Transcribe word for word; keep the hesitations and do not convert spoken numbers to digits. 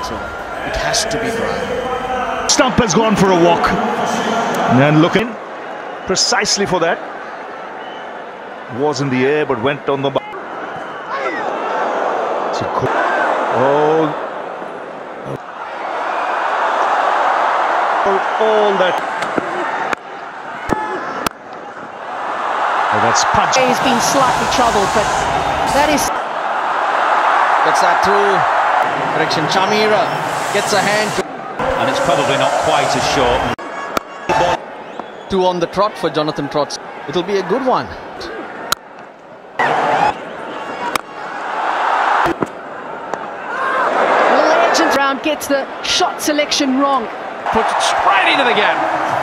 so it has to be dry. Stump has gone for a walk. And looking precisely for that. Was in the air but went on the... Oh, all that. Oh, that's punch. He's been slightly troubled, but that is. Gets that through. Correction. Chamira gets a hand. And it's probably not quite as short. Two on the trot for Jonathan Trotz. It'll be a good one. Round gets the shot selection wrong. Puts it straight into the gap.